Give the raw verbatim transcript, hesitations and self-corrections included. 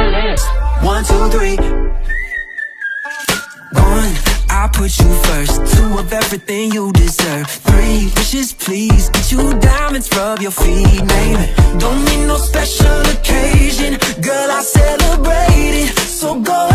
list. One, two, three. One, I put you first. Two, of everything you deserve. Three, wishes please. Get you diamonds, rub your feet, name it. Don't need no special occasion, girl, I celebrate it. So go